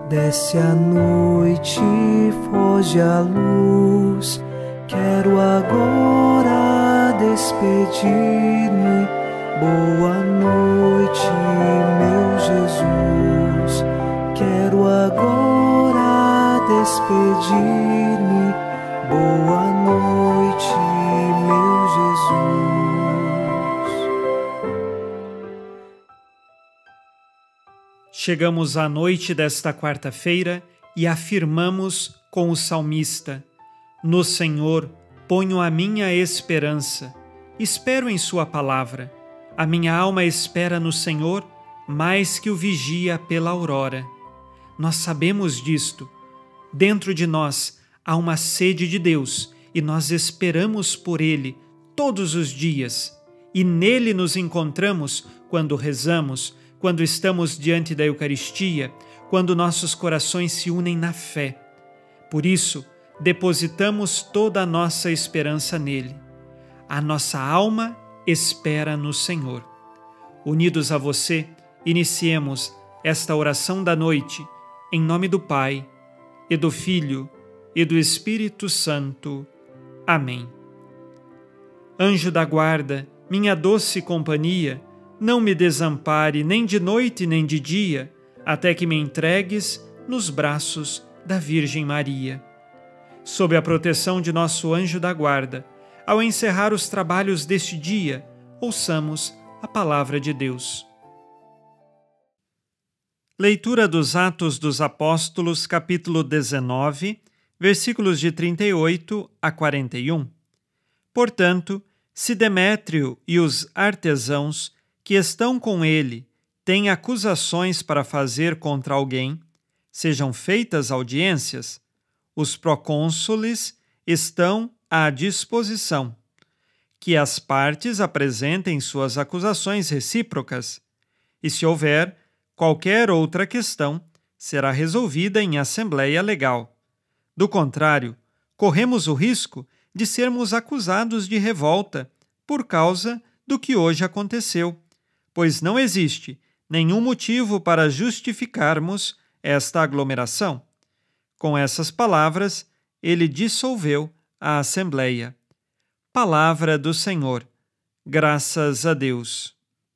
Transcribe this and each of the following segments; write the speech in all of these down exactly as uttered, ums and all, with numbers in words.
Desce a noite, foge a luz. Quero agora despedir-me. Boa noite, meu Jesus. Quero agora despedir-me. Boa noite, meu Jesus. Chegamos à noite desta quarta-feira e afirmamos com o salmista: no Senhor ponho a minha esperança, espero em sua palavra. A minha alma espera no Senhor mais que o vigia pela aurora. Nós sabemos disto. Dentro de nós há uma sede de Deus e nós esperamos por Ele todos os dias. E nele nos encontramos quando rezamos, quando estamos diante da Eucaristia, quando nossos corações se unem na fé. Por isso, depositamos toda a nossa esperança nele. A nossa alma espera no Senhor. Unidos a você, iniciemos esta oração da noite, em nome do Pai, e do Filho, e do Espírito Santo. Amém. Anjo da guarda, minha doce companhia, não me desampare nem de noite nem de dia, até que me entregues nos braços da Virgem Maria. Sob a proteção de nosso anjo da guarda, ao encerrar os trabalhos deste dia, ouçamos a palavra de Deus. Leitura dos Atos dos Apóstolos, capítulo dezenove, versículos de trinta e oito a quarenta e um. Portanto, se Demétrio e os artesãos que estão com ele têm acusações para fazer contra alguém, sejam feitas audiências. Os procônsules estão à disposição. Que as partes apresentem suas acusações recíprocas, e se houver qualquer outra questão, será resolvida em assembleia legal. Do contrário, corremos o risco de sermos acusados de revolta por causa do que hoje aconteceu, pois não existe nenhum motivo para justificarmos esta aglomeração. Com essas palavras, ele dissolveu a assembleia. Palavra do Senhor. Graças a Deus.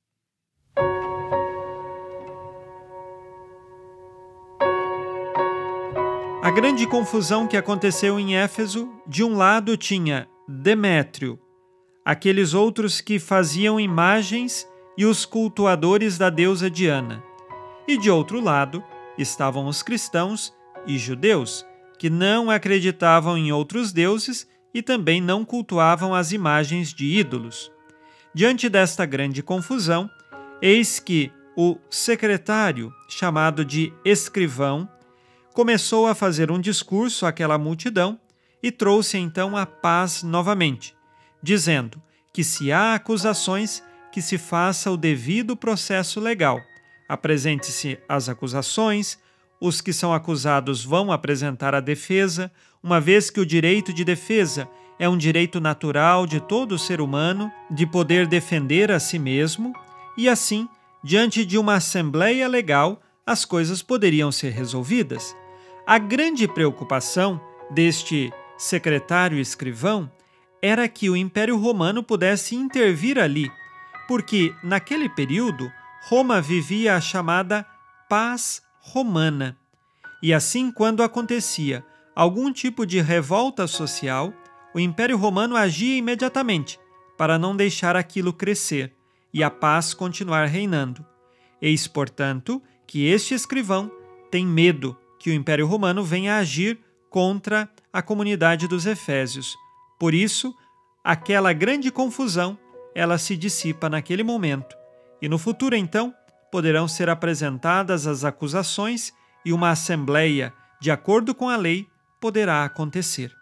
A grande confusão que aconteceu em Éfeso, de um lado tinha Demétrio, aqueles outros que faziam imagens e os cultuadores da deusa Diana, e de outro lado estavam os cristãos e judeus, que não acreditavam em outros deuses e também não cultuavam as imagens de ídolos. Diante desta grande confusão, eis que o secretário, chamado de escrivão, começou a fazer um discurso àquela multidão e trouxe então a paz novamente, dizendo que se há acusações, que se faça o devido processo legal. Apresente-se as acusações, os que são acusados vão apresentar a defesa, uma vez que o direito de defesa é um direito natural de todo ser humano de poder defender a si mesmo, e assim, diante de uma assembleia legal, as coisas poderiam ser resolvidas. A grande preocupação deste secretário escrivão era que o Império Romano pudesse intervir ali, porque, naquele período, Roma vivia a chamada paz romana. E assim, quando acontecia algum tipo de revolta social, o Império Romano agia imediatamente para não deixar aquilo crescer e a paz continuar reinando. Eis, portanto, que este escrivão tem medo que o Império Romano venha a agir contra a comunidade dos Efésios. Por isso, aquela grande confusão, ela se dissipa naquele momento. E no futuro, então, poderão ser apresentadas as acusações e uma assembleia, de acordo com a lei, poderá acontecer.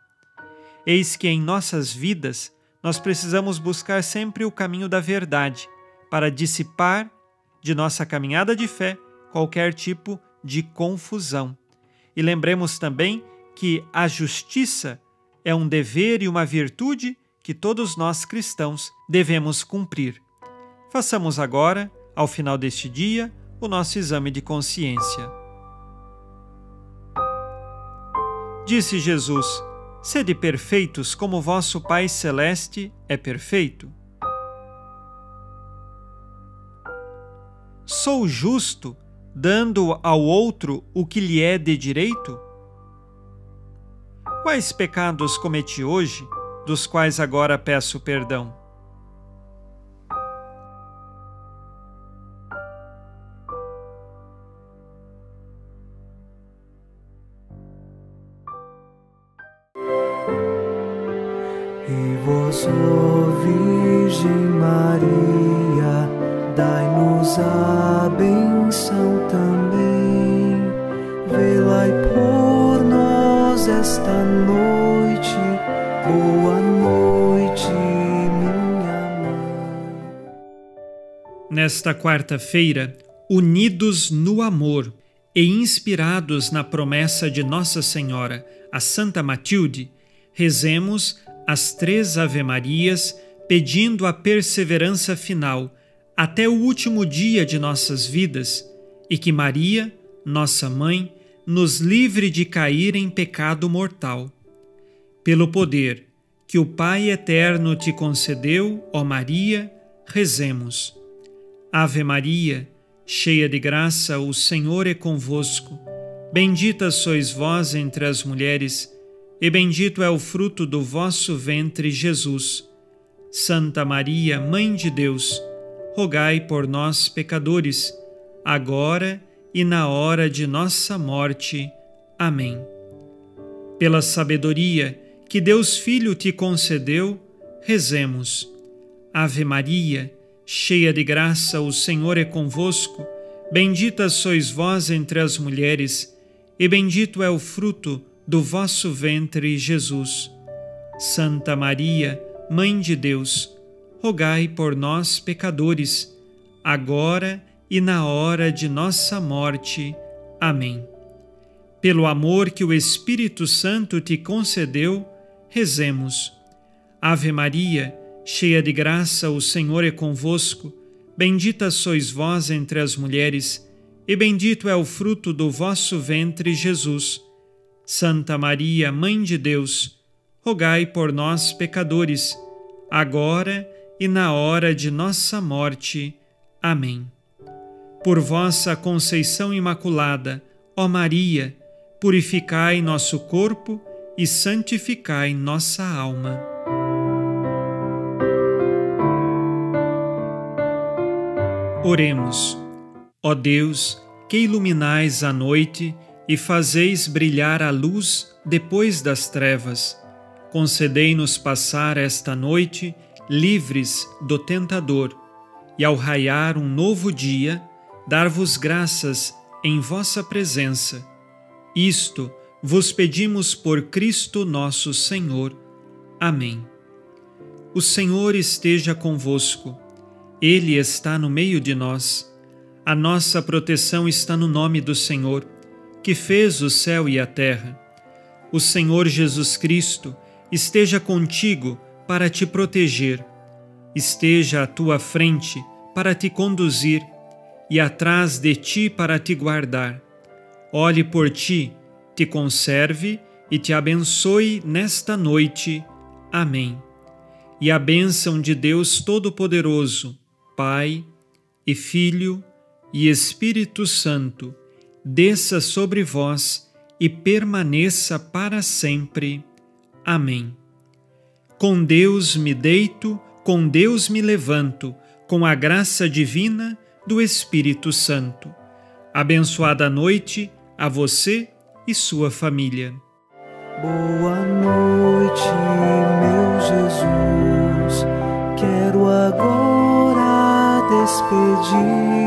Eis que em nossas vidas nós precisamos buscar sempre o caminho da verdade para dissipar de nossa caminhada de fé qualquer tipo de confusão. E lembremos também que a justiça é um dever e uma virtude que todos nós cristãos devemos cumprir. Façamos agora, ao final deste dia, o nosso exame de consciência. Disse Jesus: sede perfeitos como vosso Pai Celeste é perfeito. Sou justo, dando ao outro o que lhe é de direito? Quais pecados cometi hoje, dos quais agora peço perdão? E vós, ó Virgem Maria, dai-nos a benção também. Velai por nós esta noite. Boa noite, minha mãe. Nesta quarta-feira, unidos no amor e inspirados na promessa de Nossa Senhora, a Santa Matilde, rezemos as três Ave-Marias, pedindo a perseverança final até o último dia de nossas vidas e que Maria, nossa Mãe, nos livre de cair em pecado mortal. Pelo poder que o Pai Eterno te concedeu, ó Maria, rezemos. Ave Maria, cheia de graça, o Senhor é convosco. Bendita sois vós entre as mulheres, e bendito é o fruto do vosso ventre, Jesus. Santa Maria, Mãe de Deus, rogai por nós, pecadores, agora e na hora de nossa morte. Amém. Pela sabedoria que Deus Filho te concedeu, rezemos. Ave Maria, cheia de graça, o Senhor é convosco. Bendita sois vós entre as mulheres, e bendito é o fruto do vosso ventre, Jesus. Santa Maria, Mãe de Deus, rogai por nós, pecadores, agora e na hora de nossa morte. Amém. Pelo amor que o Espírito Santo te concedeu, rezemos. Ave Maria, cheia de graça, o Senhor é convosco. Bendita sois vós entre as mulheres, e bendito é o fruto do vosso ventre, Jesus. Santa Maria, Mãe de Deus, rogai por nós, pecadores, agora e na hora de nossa morte. Amém. Por vossa conceição imaculada, ó Maria, purificai nosso corpo e santificai nossa alma. Oremos. Ó Deus, que iluminais a noite e fazeis brilhar a luz depois das trevas, concedei-nos passar esta noite livres do tentador, e ao raiar um novo dia, dar-vos graças em vossa presença. Isto vos pedimos por Cristo nosso Senhor. Amém. O Senhor esteja convosco. Ele está no meio de nós. A nossa proteção está no nome do Senhor, que fez o céu e a terra. O Senhor Jesus Cristo esteja contigo para te proteger, esteja à tua frente para te conduzir e atrás de ti para te guardar. Olhe por ti, te conserve e te abençoe nesta noite. Amém. E a bênção de Deus Todo-Poderoso, Pai e Filho e Espírito Santo, desça sobre vós e permaneça para sempre. Amém. Com Deus me deito, com Deus me levanto, com a graça divina do Espírito Santo. Abençoada noite a você e sua família. Boa noite, meu Jesus. Quero agora despedir